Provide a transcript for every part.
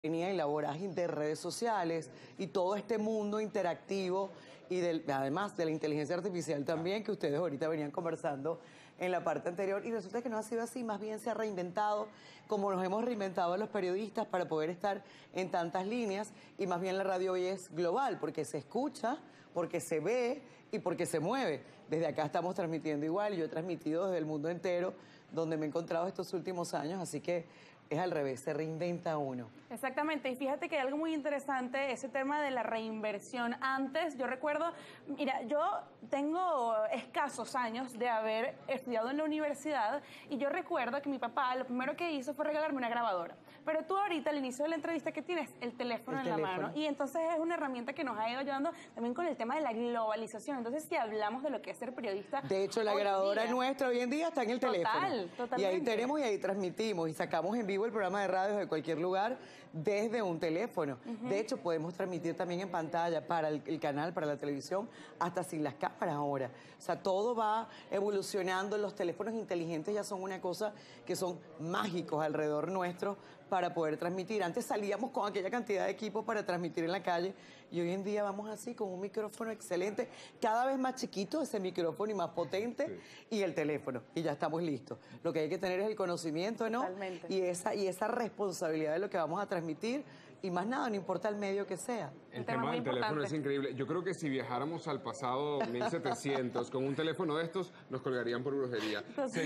y la vorágine de redes sociales y todo este mundo interactivo y además de la inteligencia artificial también, que ustedes ahorita venían conversando en la parte anterior, y resulta que no ha sido así, más bien se ha reinventado, como nos hemos reinventado los periodistas para poder estar en tantas líneas, y más bien la radio hoy es global, porque se escucha, porque se ve y porque se mueve. Desde acá estamos transmitiendo igual, yo he transmitido desde el mundo entero, donde me he encontrado estos últimos años, así que es al revés, se reinventa uno. Exactamente, y fíjate que hay algo muy interesante, ese tema de la reinversión. Antes, yo recuerdo, mira, yo tengo escasos años de haber estudiado en la universidad y yo recuerdo que mi papá lo primero que hizo fue regalarme una grabadora. Pero tú ahorita, al inicio de la entrevista, ¿qué tienes? El teléfono en la mano. Y entonces es una herramienta que nos ha ido ayudando también con el tema de la globalización. Entonces, si hablamos de lo que es ser periodista... De hecho, la grabadora nuestra hoy en día está en el teléfono. Totalmente. Y ahí tenemos y ahí transmitimos y sacamos en vivo el programa de radio de cualquier lugar desde un teléfono. De hecho, podemos transmitir también en pantalla para el canal, para la televisión, hasta sin las cámaras ahora. O sea, todo va evolucionando. Los teléfonos inteligentes ya son una cosa que son mágicos alrededor nuestro para poder transmitir. Antes salíamos con aquella cantidad de equipos para transmitir en la calle y hoy en día vamos así con un micrófono excelente, cada vez más chiquito ese micrófono y más potente, y el teléfono, y ya estamos listos. Lo que hay que tener es el conocimiento, ¿no? Totalmente. Y esa responsabilidad de lo que vamos a transmitir, y más nada, no importa el medio que sea. El tema del teléfono es increíble. Yo creo que si viajáramos al pasado 1700 con un teléfono de estos, nos colgarían por brujería.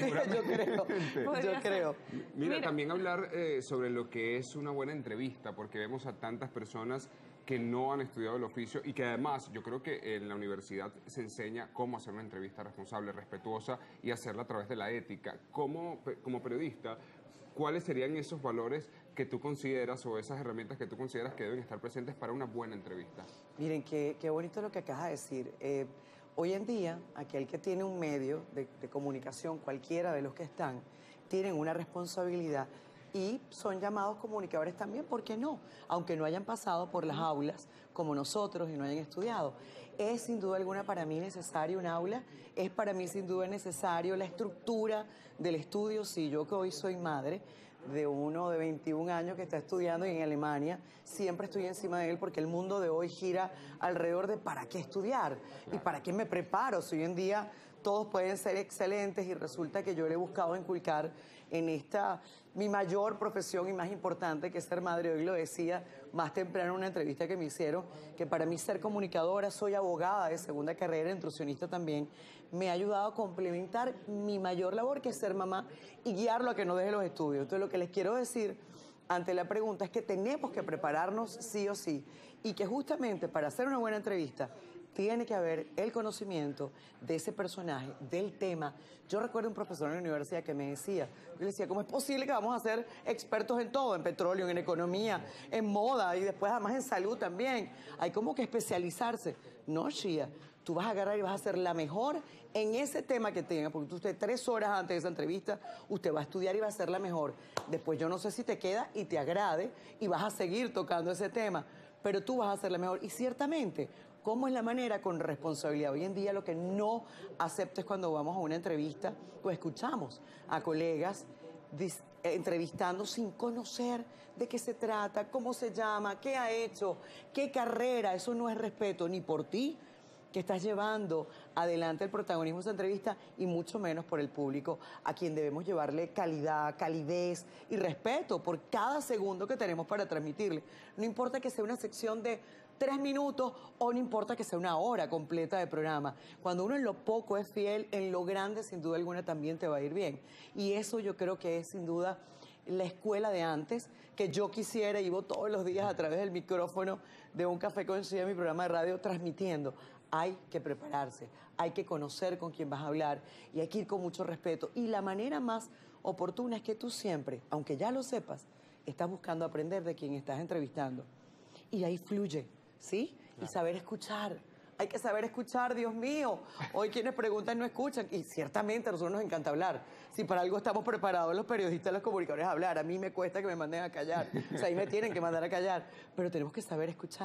Yo creo. Mira, también hablar sobre lo que es una buena entrevista, porque vemos a tantas personas que no han estudiado el oficio y que además yo creo que en la universidad se enseña cómo hacer una entrevista responsable, respetuosa y hacerla a través de la ética. Como periodista, ¿cuáles serían esos valores que tú consideras o esas herramientas que tú consideras que deben estar presentes para una buena entrevista? Miren, qué bonito lo que acabas de decir. Hoy en día, aquel que tiene un medio de comunicación, cualquiera de los que están, tienen una responsabilidad y son llamados comunicadores también, ¿por qué no? Aunque no hayan pasado por las aulas como nosotros y no hayan estudiado. Es sin duda alguna para mí necesario un aula, es para mí sin duda necesario la estructura del estudio. Sí, yo que hoy soy madre de uno de 21 años que está estudiando y en Alemania, siempre estoy encima de él porque el mundo de hoy gira alrededor de ¿para qué estudiar? ¿Y para qué me preparo? Si hoy en día todos pueden ser excelentes, y resulta que yo le he buscado inculcar en esta, mi mayor profesión y más importante, que es ser madre. Hoy lo decía más temprano en una entrevista que me hicieron, que para mí ser comunicadora, soy abogada de segunda carrera, nutricionista también, me ha ayudado a complementar mi mayor labor, que es ser mamá y guiarlo a que no deje los estudios. Entonces, lo que les quiero decir ante la pregunta es que tenemos que prepararnos sí o sí, y que justamente para hacer una buena entrevista tiene que haber el conocimiento de ese personaje, del tema. Yo recuerdo un profesor en la universidad que me decía, yo le decía, ¿cómo es posible que vamos a ser expertos en todo? En petróleo, en economía, en moda y después además en salud también. Hay como que especializarse. No, Shia, tú vas a agarrar y vas a ser la mejor en ese tema que tenga, porque usted 3 horas antes de esa entrevista, usted va a estudiar y va a ser la mejor. Después yo no sé si te queda y te agrade y vas a seguir tocando ese tema, pero tú vas a ser la mejor. Y ciertamente, ¿cómo es la manera? Con responsabilidad. Hoy en día lo que no acepto es cuando vamos a una entrevista, pues escuchamos a colegas entrevistando sin conocer de qué se trata, cómo se llama, qué ha hecho, qué carrera. Eso no es respeto ni por ti, que estás llevando adelante el protagonismo de esa entrevista, y mucho menos por el público, a quien debemos llevarle calidad, calidez y respeto por cada segundo que tenemos para transmitirle. No importa que sea una sección de 3 minutos o no importa que sea una hora completa de programa. Cuando uno en lo poco es fiel, en lo grande sin duda alguna también te va a ir bien. Y eso yo creo que es sin duda la escuela de antes, que yo quisiera, y vivo todos los días a través del micrófono de Un Café con Shia, mi programa de radio, transmitiendo. Hay que prepararse, hay que conocer con quién vas a hablar y hay que ir con mucho respeto. Y la manera más oportuna es que tú siempre, aunque ya lo sepas, estás buscando aprender de quien estás entrevistando. Y ahí fluye, ¿sí? Y saber escuchar. Hay que saber escuchar, Dios mío. Hoy quienes preguntan no escuchan, y ciertamente a nosotros nos encanta hablar. Si para algo estamos preparados los periodistas, los comunicadores, a hablar, a mí me cuesta que me manden a callar. O sea, ahí me tienen que mandar a callar. Pero tenemos que saber escuchar.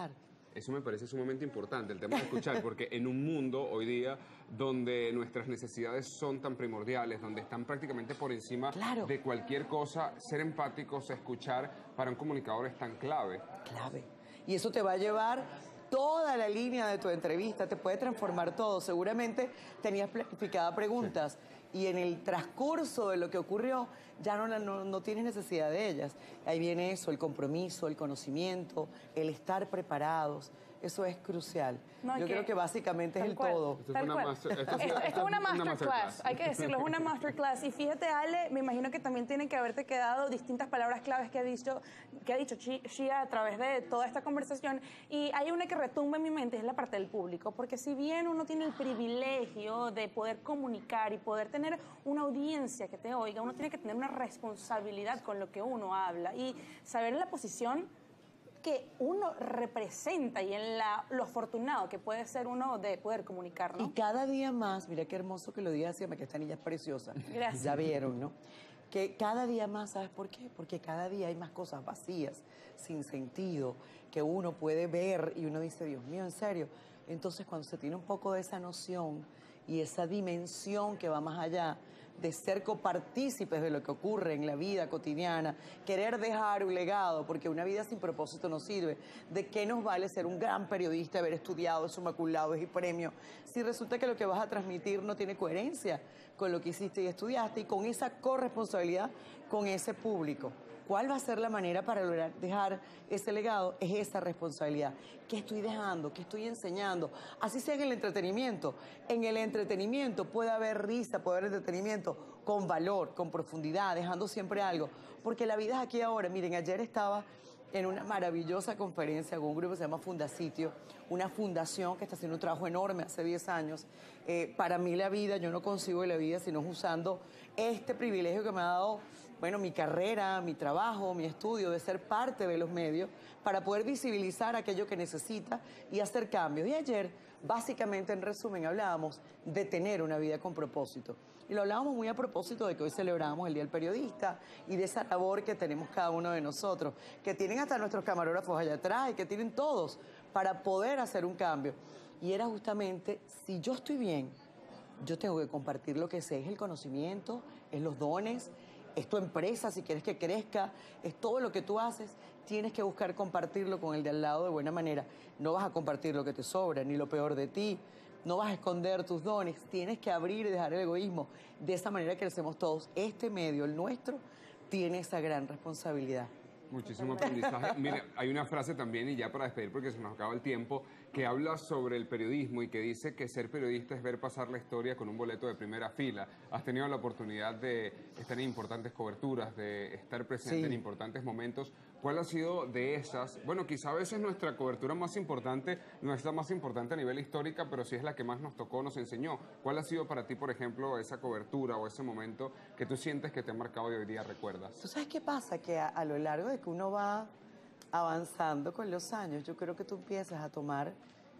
Eso me parece sumamente importante, el tema de escuchar, porque en un mundo hoy día donde nuestras necesidades son tan primordiales, donde están prácticamente por encima Claro. de cualquier cosa, ser empáticos, escuchar, para un comunicador es tan clave. Clave. Y eso te va a llevar toda la línea de tu entrevista, te puede transformar todo. Seguramente tenías planificadas preguntas y en el transcurso de lo que ocurrió ya no tienes necesidad de ellas. Ahí viene eso, el compromiso, el conocimiento, el estar preparados. Eso es crucial. No, Yo creo que básicamente es tal el cual. todo. Esto es Tal una cual. esto Es una una masterclass, hay que decirlo, es una masterclass. Y fíjate, Ale, me imagino que también tienen que haberte quedado distintas palabras claves que ha dicho Shia a través de toda esta conversación. Y hay una que retumba en mi mente, es la parte del público. Porque si bien uno tiene el privilegio de poder comunicar y poder tener una audiencia que te oiga, uno tiene que tener una responsabilidad con lo que uno habla y saber la posición que uno representa y en lo afortunado que puede ser uno de poder comunicar, ¿no? Y cada día más, mira qué hermoso que lo diga así, que esta niña es preciosa. Gracias. Ya vieron, ¿no? Que cada día más, ¿sabes por qué? Porque cada día hay más cosas vacías, sin sentido, que uno puede ver y uno dice, Dios mío, ¿en serio? Entonces, cuando se tiene un poco de esa noción y esa dimensión que va más allá de ser copartícipes de lo que ocurre en la vida cotidiana, querer dejar un legado, porque una vida sin propósito no sirve. ¿De qué nos vale ser un gran periodista, haber estudiado, summa cum laude y premio, si resulta que lo que vas a transmitir no tiene coherencia con lo que hiciste y estudiaste y con esa corresponsabilidad con ese público? ¿Cuál va a ser la manera para lograr dejar ese legado? Es esa responsabilidad. ¿Qué estoy dejando? ¿Qué estoy enseñando? Así sea en el entretenimiento. En el entretenimiento puede haber risa, puede haber entretenimiento con valor, con profundidad, dejando siempre algo. Porque la vida es aquí ahora. Miren, ayer estaba en una maravillosa conferencia con un grupo que se llama Fundasitio, una fundación que está haciendo un trabajo enorme hace 10 años. Para mí la vida, yo no consigo la vida sino usando este privilegio que me ha dado, bueno, mi carrera, mi trabajo, mi estudio, de ser parte de los medios para poder visibilizar aquello que necesita y hacer cambios. Y ayer, básicamente, en resumen, hablábamos de tener una vida con propósito. Y lo hablábamos muy a propósito de que hoy celebramos el Día del Periodista y de esa labor que tenemos cada uno de nosotros, que tienen hasta nuestros camarógrafos allá atrás y que tienen todos para poder hacer un cambio. Y era justamente, si yo estoy bien, yo tengo que compartir lo que sé, es el conocimiento, es los dones, es tu empresa, si quieres que crezca, es todo lo que tú haces, tienes que buscar compartirlo con el de al lado de buena manera. No vas a compartir lo que te sobra, ni lo peor de ti, no vas a esconder tus dones, tienes que abrir y dejar el egoísmo. De esa manera crecemos todos. Este medio, el nuestro, tiene esa gran responsabilidad. Muchísimo aprendizaje. Mire, hay una frase también, y ya para despedir porque se nos acaba el tiempo, que habla sobre el periodismo y que dice que ser periodista es ver pasar la historia con un boleto de primera fila. Has tenido la oportunidad de estar en importantes coberturas, de estar presente en importantes momentos. ¿Cuál ha sido de esas? Bueno, quizá a veces nuestra cobertura más importante no es la más importante a nivel histórica, pero sí es la que más nos tocó, nos enseñó. ¿Cuál ha sido para ti, por ejemplo, esa cobertura o ese momento que tú sientes que te ha marcado y hoy día recuerdas? ¿Tú sabes qué pasa? Que a lo largo de que uno va avanzando con los años, yo creo que tú empiezas a tomar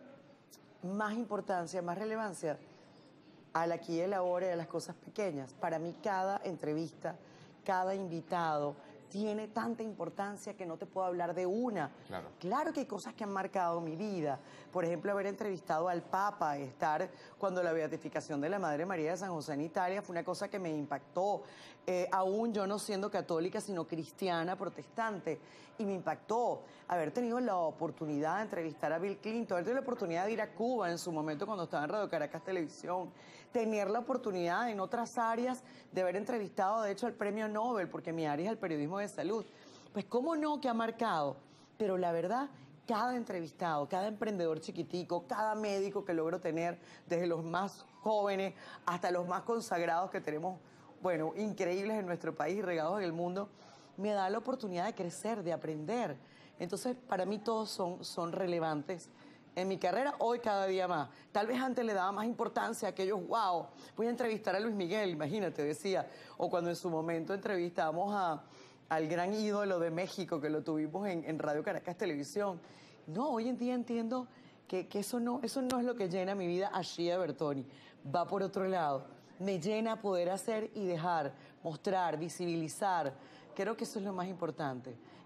más importancia, más relevancia al aquí y el ahora y a las cosas pequeñas. Para mí cada entrevista, cada invitado tiene tanta importancia que no te puedo hablar de una. Claro que hay cosas que han marcado mi vida. Por ejemplo, haber entrevistado al Papa, estar cuando la beatificación de la Madre María de San José en Italia fue una cosa que me impactó. Aún yo no siendo católica, sino cristiana, protestante, y me impactó. Haber tenido la oportunidad de entrevistar a Bill Clinton, haber tenido la oportunidad de ir a Cuba en su momento cuando estaba en Radio Caracas Televisión, tener la oportunidad en otras áreas de haber entrevistado, de hecho, al Premio Nobel, porque mi área es el periodismo de salud. Pues cómo no que ha marcado, pero la verdad, cada entrevistado, cada emprendedor chiquitico, cada médico que logro tener, desde los más jóvenes hasta los más consagrados que tenemos, bueno, increíbles en nuestro país y regados en el mundo, me da la oportunidad de crecer, de aprender. Entonces, para mí todos son relevantes en mi carrera, hoy cada día más. Tal vez antes le daba más importancia a aquellos, wow, voy a entrevistar a Luis Miguel, imagínate, decía. O cuando en su momento entrevistamos al gran ídolo de México, que lo tuvimos en Radio Caracas Televisión. No, hoy en día entiendo que eso no es lo que llena mi vida a Shia Bertoni. Va por otro lado. Me llena poder hacer y dejar, mostrar, visibilizar. Creo que eso es lo más importante.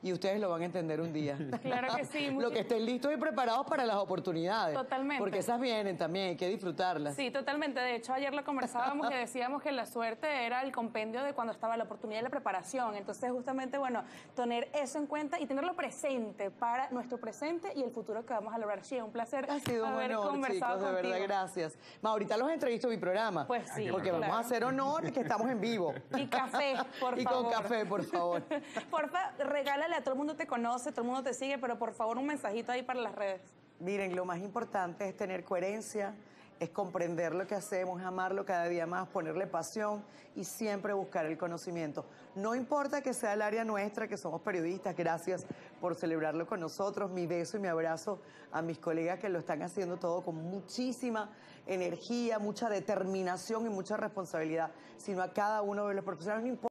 y ustedes lo van a entender un día. Claro que sí. Lo que estén listos y preparados para las oportunidades. Totalmente. Porque esas vienen también, hay que disfrutarlas. Sí, totalmente. De hecho, ayer lo conversábamos y decíamos que la suerte era el compendio de cuando estaba la oportunidad y la preparación. Entonces, justamente, bueno, tener eso en cuenta y tenerlo presente para nuestro presente y el futuro que vamos a lograr. Sí, un placer Ha sido un haber honor, conversado chicos, de contigo. verdad, gracias. Ahorita los entrevisto en mi programa. Pues sí, porque claro. vamos a hacer honor que estamos en vivo. Y café, por Y favor. con café, por favor. Porfa, regálale a todo el mundo te conoce, todo el mundo te sigue, pero por favor un mensajito ahí para las redes. Miren, lo más importante es tener coherencia, es comprender lo que hacemos, amarlo cada día más, ponerle pasión y siempre buscar el conocimiento. No importa que sea el área nuestra, que somos periodistas, gracias por celebrarlo con nosotros. Mi beso y mi abrazo a mis colegas que lo están haciendo todo con muchísima energía, mucha determinación y mucha responsabilidad, sino a cada uno de los profesionales. No importa